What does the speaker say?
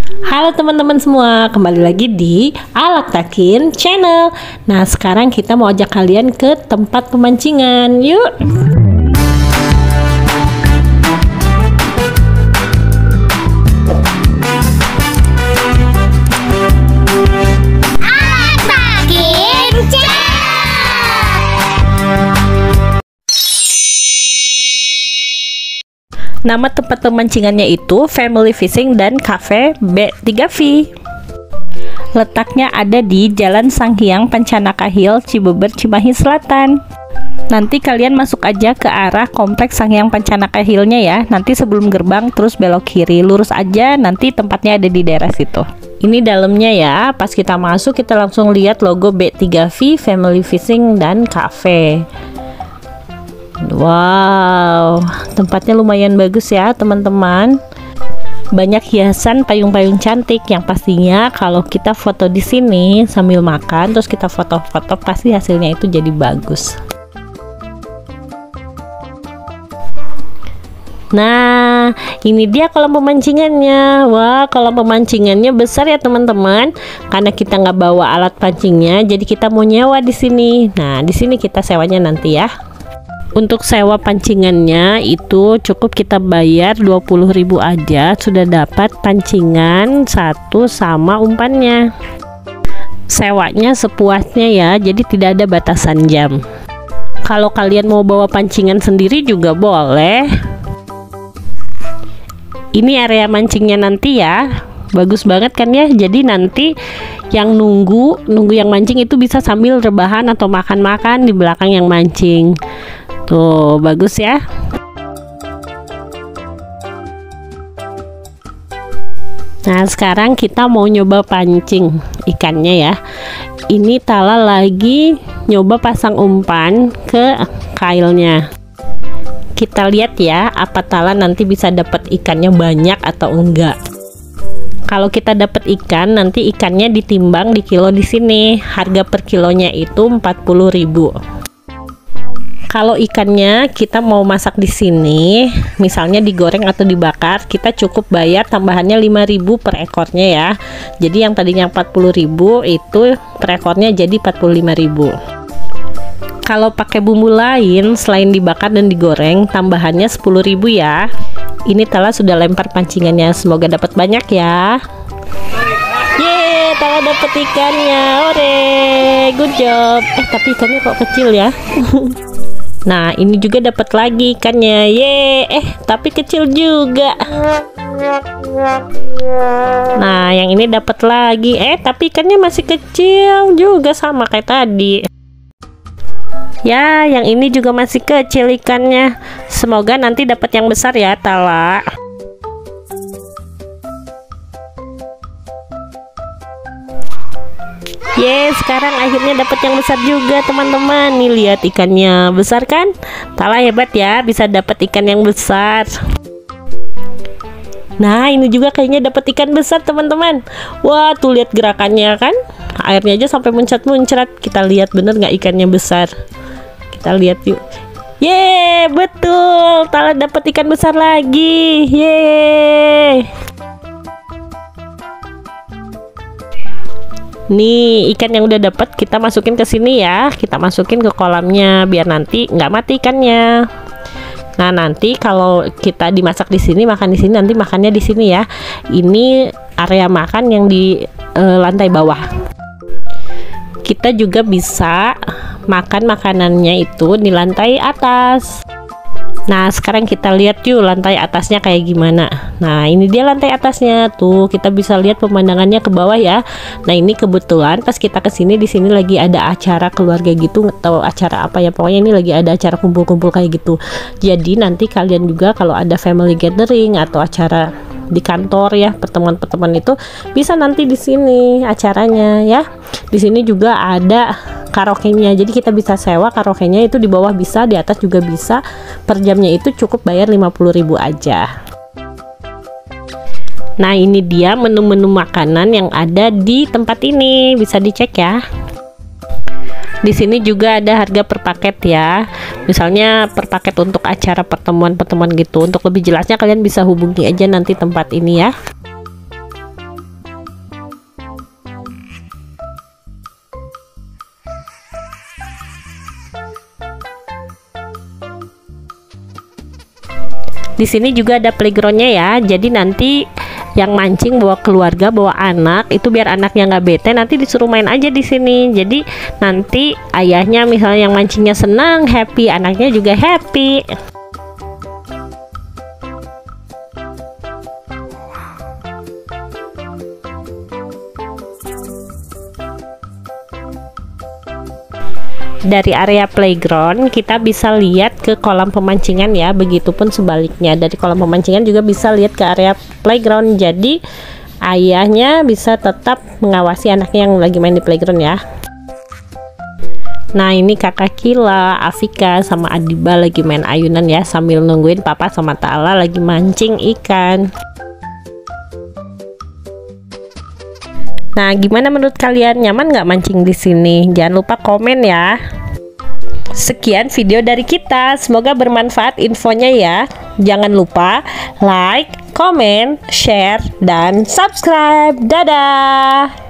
Halo teman-teman semua, kembali lagi di Alaktakin Channel. Nah, sekarang kita mau ajak kalian ke tempat pemancingan. Yuk! Nama tempat pemancingannya itu Family Fishing dan Cafe B3V. Letaknya ada di Jalan Sanghyang Pancanaka Hill, Cibeber, Cimahi Selatan. Nanti kalian masuk aja ke arah kompleks Sanghyang Pancanaka Hill-nya ya. Nanti sebelum gerbang terus belok kiri, lurus aja, nanti tempatnya ada di daerah situ. Ini dalamnya ya. Pas kita masuk kita langsung lihat logo B3V Family Fishing dan Cafe. Wow, tempatnya lumayan bagus ya teman-teman. Banyak hiasan payung-payung cantik yang pastinya kalau kita foto di sini sambil makan terus kita foto-foto pasti hasilnya itu jadi bagus. Nah, ini dia kolam pemancingannya. Wah, kolam pemancingannya besar ya teman-teman. Karena kita nggak bawa alat pancingnya, jadi kita mau nyewa di sini. Nah, di sini kita sewanya nanti ya. Untuk sewa pancingannya itu cukup kita bayar 20.000 aja, sudah dapat pancingan satu sama umpannya. Sewanya sepuasnya ya, jadi tidak ada batasan jam. Kalau kalian mau bawa pancingan sendiri juga boleh. Ini area mancingnya nanti ya. Bagus banget kan ya. Jadi nanti yang nunggu yang mancing itu bisa sambil rebahan atau makan-makan di belakang yang mancing. Tuh, bagus ya. Nah, sekarang kita mau nyoba pancing ikannya ya. Ini Tala lagi nyoba pasang umpan ke kailnya. Kita lihat ya, apa Tala nanti bisa dapat ikannya banyak atau enggak. Kalau kita dapat ikan, nanti ikannya ditimbang di kilo di sini. Harga per kilonya itu 40.000. Kalau ikannya kita mau masak di sini, misalnya digoreng atau dibakar, kita cukup bayar tambahannya 5.000 per ekornya ya. Jadi yang tadinya 40.000 itu per ekornya jadi 45.000. Kalau pakai bumbu lain selain dibakar dan digoreng, tambahannya 10.000 ya. Ini Tala sudah lempar pancingannya, semoga dapat banyak ya. Yeay, Tala dapat ikannya. Ore, good job. Tapi ikannya kok kecil ya. Nah, ini juga dapat lagi ikannya. Tapi kecil juga. Nah, yang ini dapat lagi. Tapi ikannya masih kecil juga sama kayak tadi. Ya, yang ini juga masih kecil ikannya. Semoga nanti dapat yang besar ya, Tala. Sekarang akhirnya dapat yang besar juga teman-teman. Nih lihat ikannya besar kan? Tala hebat ya, bisa dapat ikan yang besar. Nah, ini juga kayaknya dapat ikan besar teman-teman. Wah, tuh lihat gerakannya kan? Airnya aja sampai muncrat-muncrat. Kita lihat bener nggak ikannya besar? Kita lihat yuk. Betul, Tala dapat ikan besar lagi. Nih ikan yang udah dapat kita masukin ke sini ya. Kita masukin ke kolamnya biar nanti nggak mati ikannya. Nah, nanti kalau kita dimasak di sini, makan di sini, nanti makannya di sini ya. Ini area makan yang di lantai bawah. Kita juga bisa makan makanannya itu di lantai atas. Nah, sekarang kita lihat yuk lantai atasnya kayak gimana. Nah, ini dia lantai atasnya. Tuh, kita bisa lihat pemandangannya ke bawah ya. Nah, ini kebetulan pas kita kesini, di sini lagi ada acara keluarga gitu, atau acara apa ya, pokoknya ini lagi ada acara kumpul-kumpul kayak gitu. Jadi nanti kalian juga kalau ada family gathering atau acara di kantor ya, pertemuan-pertemuan itu bisa nanti di sini acaranya ya. Di sini juga ada karaoke-nya, jadi kita bisa sewa karaoke-nya itu di bawah bisa, di atas juga bisa. Per jamnya itu cukup bayar 50.000 aja. Nah, ini dia menu-menu makanan yang ada di tempat ini, bisa dicek ya. Di sini juga ada harga per paket ya. Misalnya per paket untuk acara pertemuan-pertemuan gitu. Untuk lebih jelasnya kalian bisa hubungi aja nanti tempat ini ya. Di sini juga ada playgroundnya ya. Jadi nanti yang mancing bawa keluarga, bawa anak, itu biar anaknya nggak bete, nanti disuruh main aja di sini. Jadi nanti ayahnya misalnya yang mancingnya senang, happy, anaknya juga happy. Dari area playground kita bisa lihat ke kolam pemancingan ya, begitupun sebaliknya, dari kolam pemancingan juga bisa lihat ke area playground. Jadi ayahnya bisa tetap mengawasi anaknya yang lagi main di playground ya. Nah, ini kakak Kila, Afika sama Adiba lagi main ayunan ya, sambil nungguin papa sama Ta'ala lagi mancing ikan. Nah, gimana menurut kalian? Nyaman nggak mancing di sini? Jangan lupa komen ya. Sekian video dari kita. Semoga bermanfaat infonya ya. Jangan lupa like, comment, share, dan subscribe. Dadah!